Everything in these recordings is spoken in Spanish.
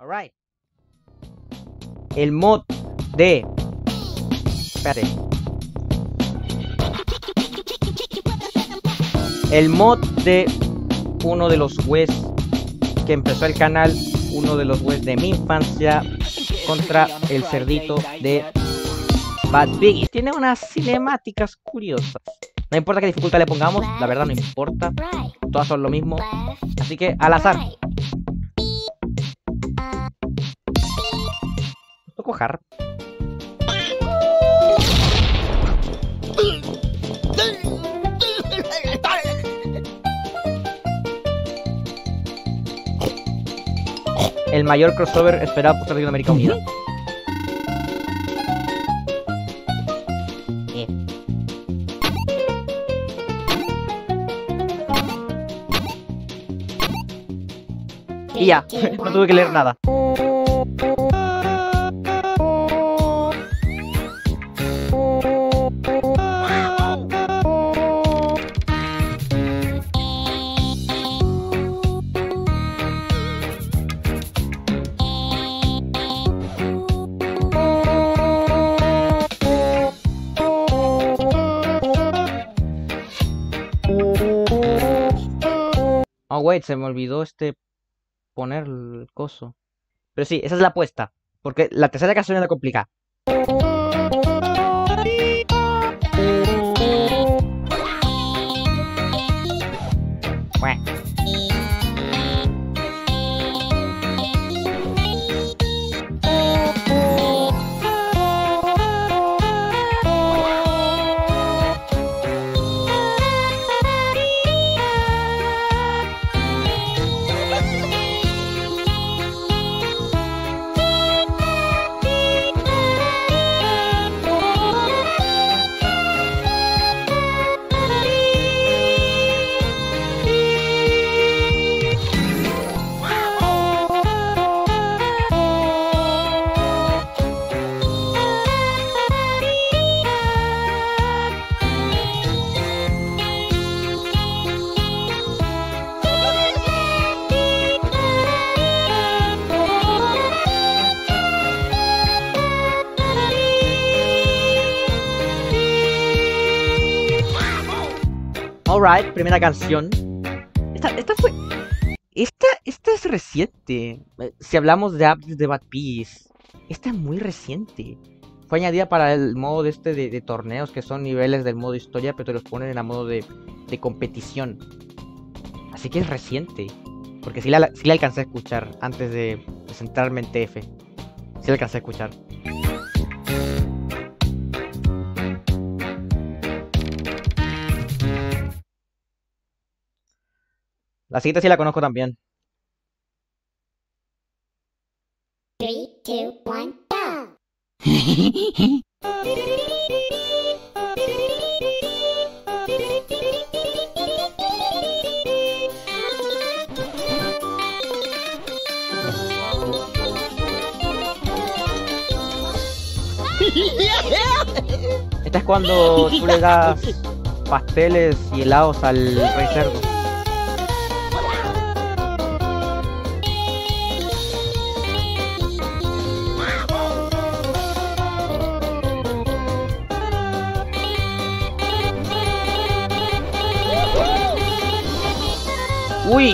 Alright. El mod de... Espérate. El mod de uno de los webs que empezó el canal, uno de los webs de mi infancia, contra el cerdito de Bad Piggy. Tiene unas cinemáticas curiosas. No importa qué dificultad le pongamos, la verdad no importa. Todas son lo mismo. Así que al azar. Toco Harp. El mayor crossover esperado por Latinoamérica Unida. Y ya, no tuve que leer nada. Oh, wait, se me olvidó poner el coso. Pero sí, esa es la apuesta. Porque la tercera canción es la complicada. Alright, primera canción. Esta fue... Esta es reciente. Si hablamos de apps de Bad Piggies, esta es muy reciente. Fue añadida para el modo de torneos, que son niveles del modo historia, pero te los ponen en el modo de competición. Así que es reciente. Porque sí la alcancé a escuchar antes de centrarme en TF. Sí la alcancé a escuchar. La siguiente sí la conozco también. 3, 2, 1, go! Esta es cuando tú le das pasteles y helados al rey cerdo. ¡Uy!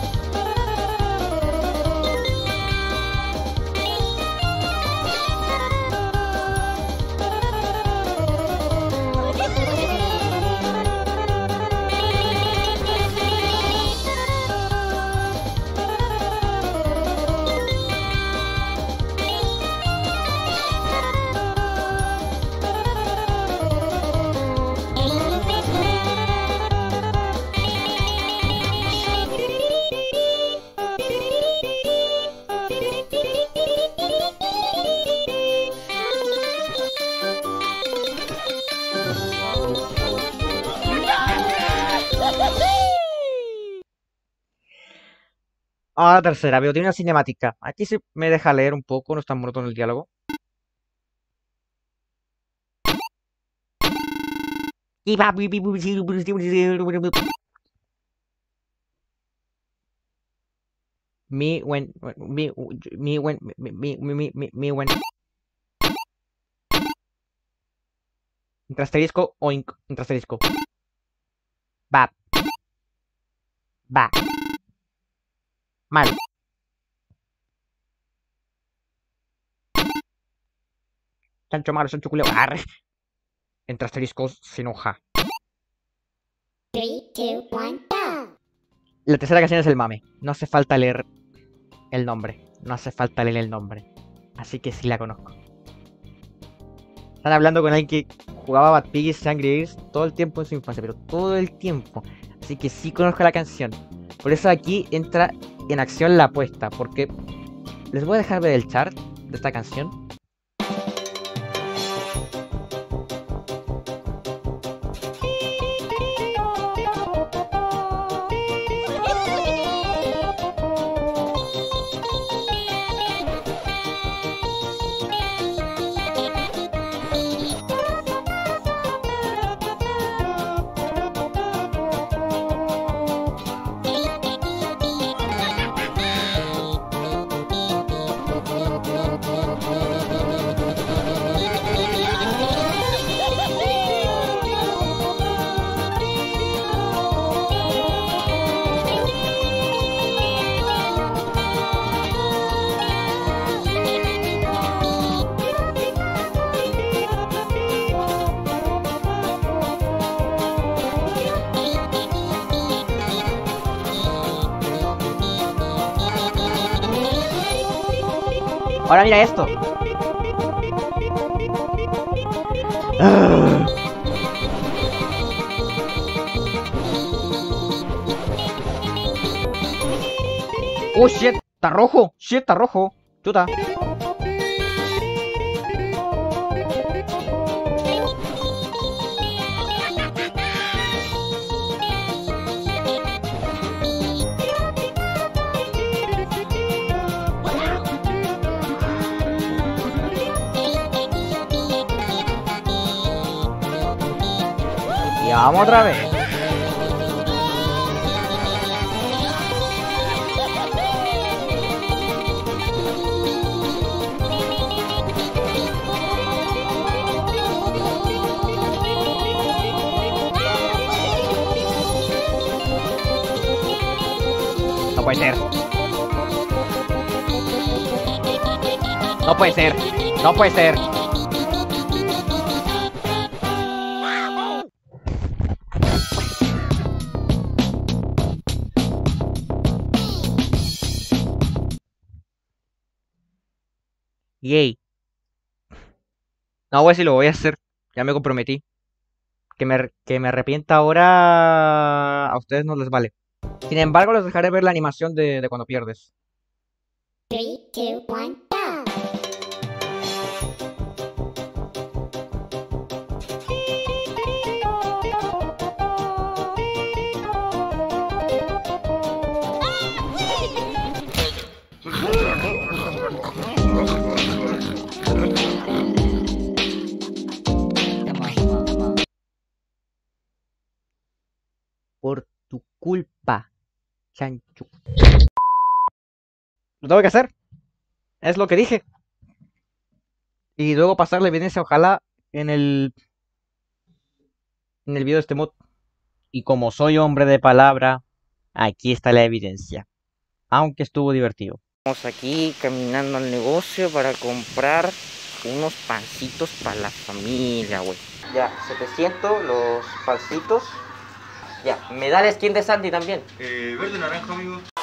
Ahora la tercera, veo, tiene una cinemática. Aquí sí me deja leer un poco, no está muerto en el diálogo. Mi buen. Mi buen. Mi buen. Entre asterisco o entre asterisco. Va. Va. Mal. Chancho malo, chancho culeo. Arre. Entre asteriscos se enoja. 3, 2, 1, go! La tercera canción es el mame. No hace falta leer el nombre. No hace falta leer el nombre. Así que sí la conozco. Están hablando con alguien que jugaba Bad Piggies y Angry Birds todo el tiempo en su infancia, pero todo el tiempo. Así que sí conozco la canción. Por eso aquí entra en acción la apuesta, porque les voy a dejar ver el chart de esta canción. Ahora mira esto. Oh shit, está rojo. Shit, está rojo. Chuta. Y vamos otra vez. No puede ser. No puede ser. No puede ser. Yay. No, güey, si lo voy a hacer. Ya me comprometí. Que me arrepienta ahora. A ustedes no les vale. Sin embargo, les dejaré ver la animación de cuando pierdes. 3, 2, 1, go! Por tu culpa, chancho. Lo tengo que hacer. Es lo que dije. Y luego pasar la evidencia, ojalá, en el video de este mod. Y como soy hombre de palabra, aquí está la evidencia. Aunque estuvo divertido. Vamos aquí caminando al negocio para comprar unos pancitos para la familia, güey. Ya, 700 los pancitos. Ya, me da la skin de Sandy también. Verde naranja, amigo.